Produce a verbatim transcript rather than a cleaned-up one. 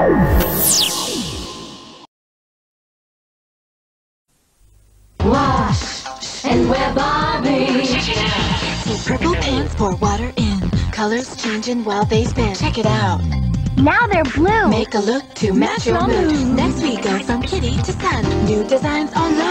Wash and wear Barbie. Purple pants pour water in. Colors changing while they spin. Check it out. Now they're blue. Make a look to match your mood. Next we go from kitty to sun. New designs on the